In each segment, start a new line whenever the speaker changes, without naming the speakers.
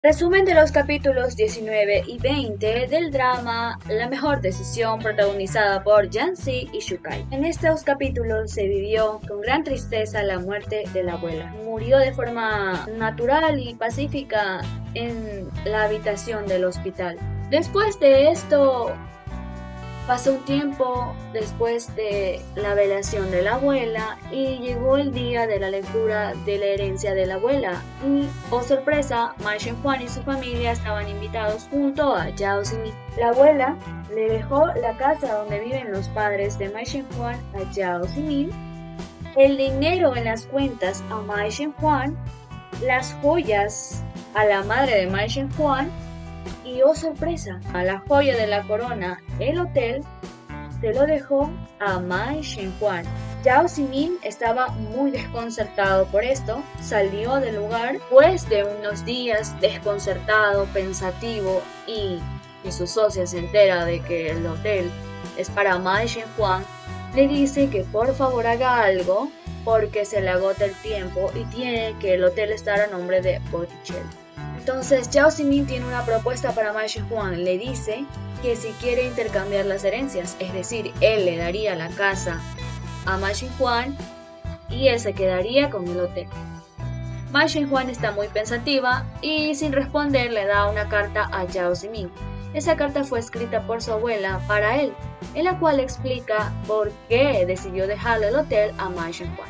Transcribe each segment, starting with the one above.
Resumen de los capítulos 19 y 20 del drama La mejor decisión, protagonizada por Yancy y Shukai. En estos capítulos se vivió con gran tristeza la muerte de la abuela. Murió de forma natural y pacífica en la habitación del hospital. Después de esto, pasó un tiempo después de la velación de la abuela y llegó el día de la lectura de la herencia de la abuela y, oh sorpresa, Ma Shenhuan y su familia estaban invitados junto a Yao Xingmin. La abuela le dejó la casa donde viven los padres de Ma Shenhuan a Yao Xingmin, el dinero en las cuentas a Ma Shenhuan, las joyas a la madre de Ma Shenhuan y, oh sorpresa, a la joya de la corona, el hotel, se lo dejó a Ma Shenhuan. Yao Xingmin estaba muy desconcertado por esto, salió del lugar, después de unos días desconcertado, pensativo y su socia se entera de que el hotel es para Ma Shenhuan, le dice que por favor haga algo porque se le agota el tiempo y tiene que el hotel estar a nombre de Botticelli. Entonces Yao Xingmin tiene una propuesta para Ma Shenhuan, le dice que si quiere intercambiar las herencias, es decir, él le daría la casa a Ma Shenhuan y él se quedaría con el hotel. Ma Shenhuan está muy pensativa y sin responder le da una carta a Yao Xingmin. Esa carta fue escrita por su abuela para él, en la cual explica por qué decidió dejarle el hotel a Ma Shenhuan.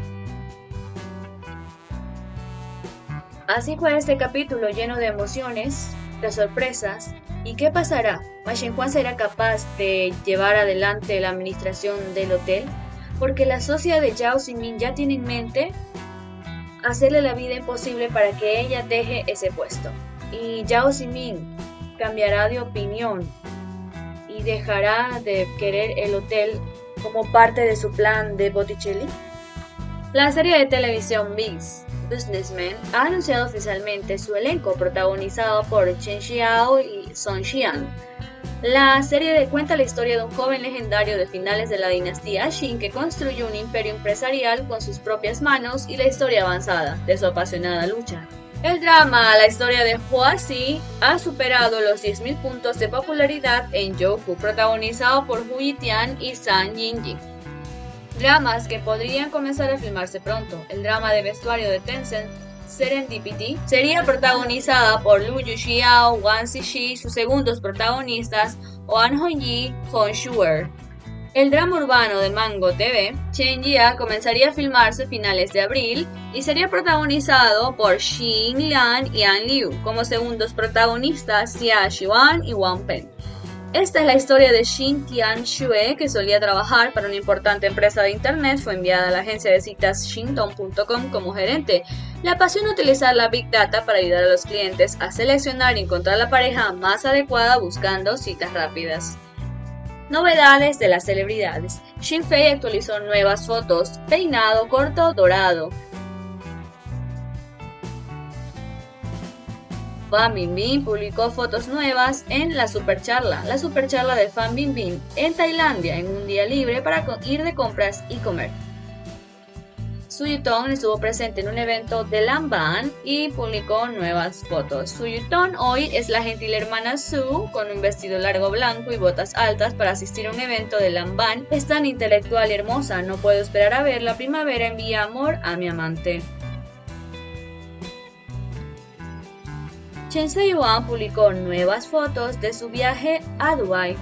Así fue este capítulo lleno de emociones, de sorpresas. ¿Y qué pasará? ¿Ma Shenhuan será capaz de llevar adelante la administración del hotel? Porque la socia de Yao Xingmin ya tiene en mente hacerle la vida imposible para que ella deje ese puesto. Y Yao Xingmin cambiará de opinión y dejará de querer el hotel como parte de su plan de Botticelli. La serie de televisión Biz Businessman ha anunciado oficialmente su elenco, protagonizado por Chen Xiao y Song Xian. La serie cuenta la historia de un joven legendario de finales de la dinastía Qin que construyó un imperio empresarial con sus propias manos y la historia avanzada de su apasionada lucha. El drama La historia de Hua Xi ha superado los 10.000 puntos de popularidad en Youku, protagonizado por Hu Yitian y Zhang Yinjing. Dramas que podrían comenzar a filmarse pronto. El drama de vestuario de Tencent, Serendipity, sería protagonizada por Lu Yuxiao, Wang Zixi y sus segundos protagonistas, Oan Hongyi, Hong Shuer. El drama urbano de Mango TV, Chen Jia, comenzaría a filmarse a finales de abril y sería protagonizado por Xin Lian y An Liu, como segundos protagonistas Xia Xuan y Wang Pen. Esta es la historia de Xin Tianxue, que solía trabajar para una importante empresa de internet. Fue enviada a la agencia de citas Xingdong.com como gerente. Le apasiona utilizar la Big Data para ayudar a los clientes a seleccionar y encontrar la pareja más adecuada buscando citas rápidas. Novedades de las celebridades. Xin Fei actualizó nuevas fotos, peinado corto dorado. Fan Bingbing publicó fotos nuevas en la supercharla de Fan Bingbing en Tailandia, en un día libre para ir de compras y comer. Su Yutong estuvo presente en un evento de Lanvin y publicó nuevas fotos. Su Yutong hoy es la gentil hermana Su, con un vestido largo blanco y botas altas para asistir a un evento de Lanvin. Es tan intelectual y hermosa, no puedo esperar a ver la primavera envía amor a mi amante. Chen Yuan publicó nuevas fotos de su viaje a Dubái.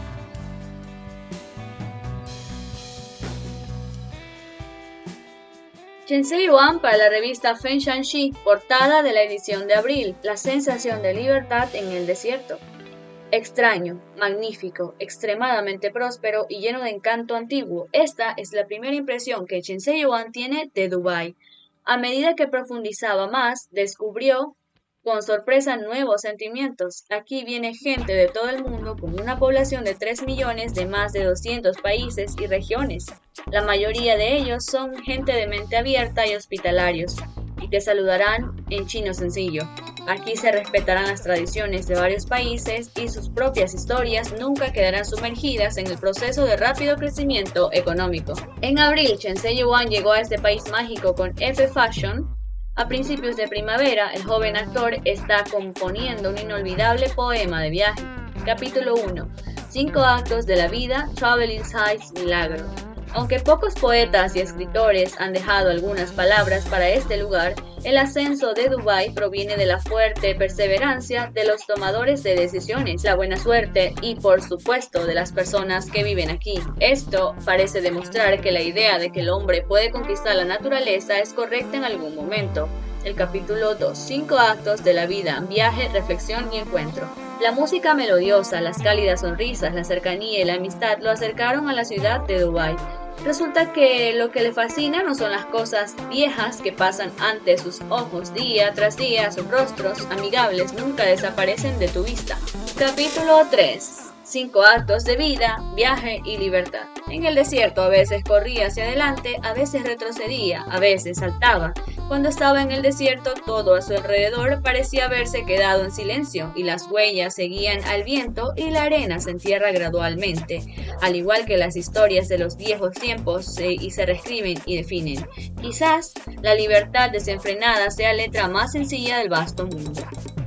Chen Yuan para la revista Feng Shanxi, portada de la edición de abril, la sensación de libertad en el desierto. Extraño, magnífico, extremadamente próspero y lleno de encanto antiguo. Esta es la primera impresión que Chen Yuan tiene de Dubái. A medida que profundizaba más, descubrió con sorpresa nuevos sentimientos. Aquí viene gente de todo el mundo con una población de 3 millones de más de 200 países y regiones. La mayoría de ellos son gente de mente abierta y hospitalarios, y te saludarán en chino sencillo. Aquí se respetarán las tradiciones de varios países y sus propias historias nunca quedarán sumergidas en el proceso de rápido crecimiento económico. En abril, Chen Yuan llegó a este país mágico con F Fashion A principios de primavera, el joven actor está componiendo un inolvidable poema de viaje. Capítulo 1. 5 actos de la vida, Traveling Sights Milagro. Aunque pocos poetas y escritores han dejado algunas palabras para este lugar, el ascenso de Dubái proviene de la fuerte perseverancia de los tomadores de decisiones, la buena suerte y, por supuesto, de las personas que viven aquí. Esto parece demostrar que la idea de que el hombre puede conquistar la naturaleza es correcta en algún momento. El capítulo 2. 5 actos de la vida, viaje, reflexión y encuentro. La música melodiosa, las cálidas sonrisas, la cercanía y la amistad lo acercaron a la ciudad de Dubái. Resulta que lo que le fascina no son las cosas viejas que pasan ante sus ojos día tras día, sus rostros amigables nunca desaparecen de tu vista. Capítulo 3. 5 actos de vida, viaje y libertad. En el desierto a veces corría hacia adelante, a veces retrocedía, a veces saltaba. Cuando estaba en el desierto, todo a su alrededor parecía haberse quedado en silencio y las huellas seguían al viento y la arena se entierra gradualmente, al igual que las historias de los viejos tiempos se reescriben y definen. Quizás la libertad desenfrenada sea la letra más sencilla del vasto mundo.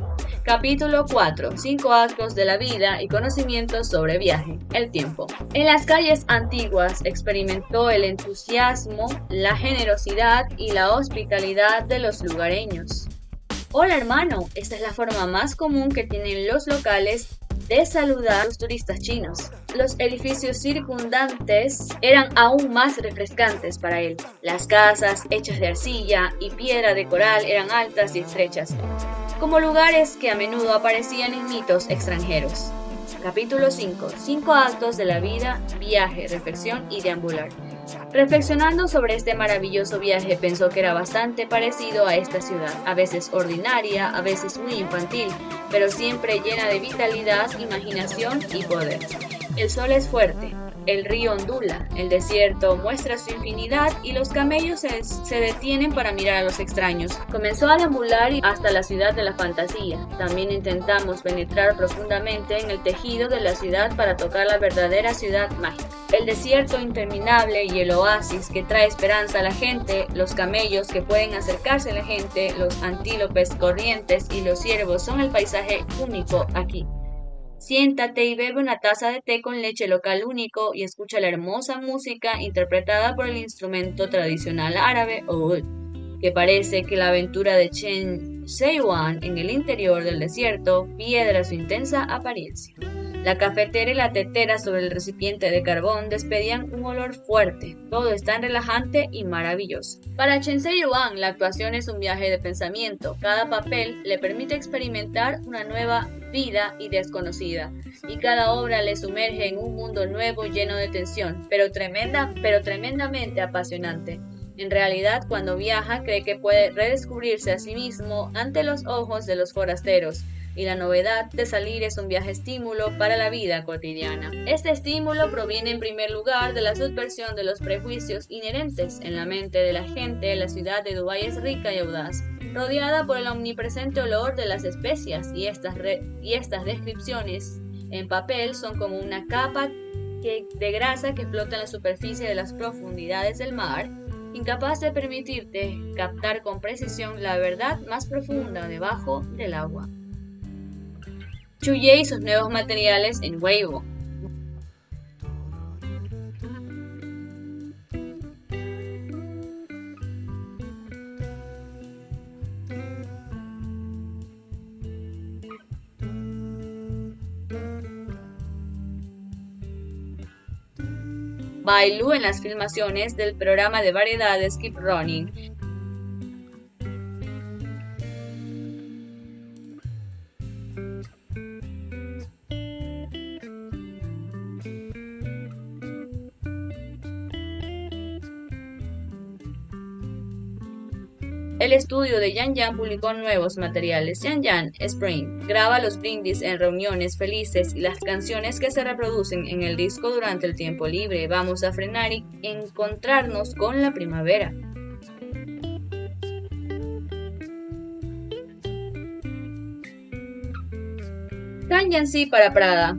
Capítulo 4. 5 actos de la vida y conocimientos sobre viaje. El tiempo. En las calles antiguas experimentó el entusiasmo, la generosidad y la hospitalidad de los lugareños. Hola hermano, esta es la forma más común que tienen los locales de saludar a los turistas chinos. Los edificios circundantes eran aún más refrescantes para él. Las casas, hechas de arcilla y piedra de coral, eran altas y estrechas, como lugares que a menudo aparecían en mitos extranjeros. Capítulo 5. 5 actos de la vida, viaje, reflexión y deambular. Reflexionando sobre este maravilloso viaje, pensó que era bastante parecido a esta ciudad, a veces ordinaria, a veces muy infantil, pero siempre llena de vitalidad, imaginación y poder. El sol es fuerte, el río ondula, el desierto muestra su infinidad y los camellos se detienen para mirar a los extraños. Comenzó a deambular hasta la ciudad de la fantasía. También intentamos penetrar profundamente en el tejido de la ciudad para tocar la verdadera ciudad mágica. El desierto interminable y el oasis que trae esperanza a la gente, los camellos que pueden acercarse a la gente, los antílopes corrientes y los ciervos son el paisaje único aquí. Siéntate y bebe una taza de té con leche local único y escucha la hermosa música interpretada por el instrumento tradicional árabe oud, que parece que la aventura de Chen Seiwan en el interior del desierto piedra su intensa apariencia. La cafetera y la tetera sobre el recipiente de carbón despedían un olor fuerte. Todo es tan relajante y maravilloso. Para Chen Seiwan, la actuación es un viaje de pensamiento. Cada papel le permite experimentar una nueva vida y desconocida, y cada obra le sumerge en un mundo nuevo lleno de tensión, pero tremendamente apasionante. En realidad, cuando viaja, cree que puede redescubrirse a sí mismo ante los ojos de los forasteros, y la novedad de salir es un viaje estímulo para la vida cotidiana. Este estímulo proviene en primer lugar de la subversión de los prejuicios inherentes en la mente de la gente. La ciudad de Dubái es rica y audaz, rodeada por el omnipresente olor de las especias, y estas descripciones en papel son como una capa de grasa que flota en la superficie de las profundidades del mar, incapaz de permitirte captar con precisión la verdad más profunda debajo del agua. Chuye y sus nuevos materiales en Weibo. Bailu en las filmaciones del programa de variedades Keep Running. El estudio de Yan Yan publicó nuevos materiales. Yan Yan Spring graba los brindis en reuniones felices y las canciones que se reproducen en el disco durante el tiempo libre. Vamos a frenar y encontrarnos con la primavera. Cáñanse para Prada.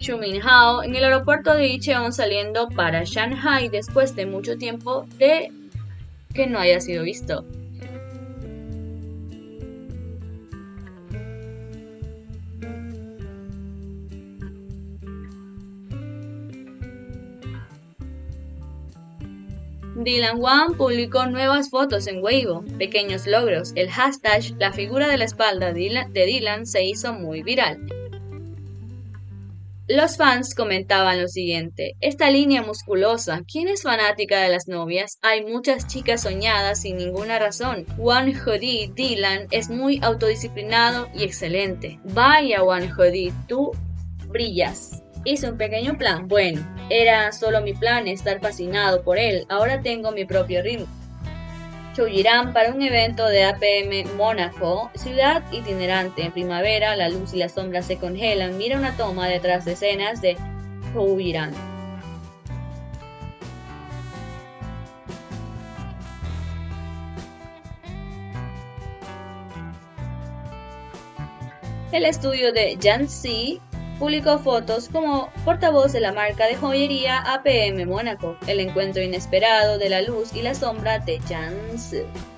Xu Minhao en el aeropuerto de Incheon saliendo para Shanghai después de mucho tiempo de que no haya sido visto. Dylan Wang publicó nuevas fotos en Weibo, pequeños logros. El hashtag La figura de la espalda de Dylan se hizo muy viral. Los fans comentaban lo siguiente: esta línea musculosa, ¿quién es fanática de las novias? Hay muchas chicas soñadas sin ninguna razón. Wang Jodi Dylan es muy autodisciplinado y excelente. Vaya Wang Jodi, tú brillas. Hice un pequeño plan. Bueno, era solo mi plan estar fascinado por él. Ahora tengo mi propio ritmo. Zhou Yiran para un evento de APM Mónaco, ciudad itinerante. En primavera, la luz y la sombra se congelan. Mira una toma detrás de escenas de Zhou Yiran. El estudio de Yanxi publicó fotos como portavoz de la marca de joyería APM Mónaco, el encuentro inesperado de la luz y la sombra de Yanxi.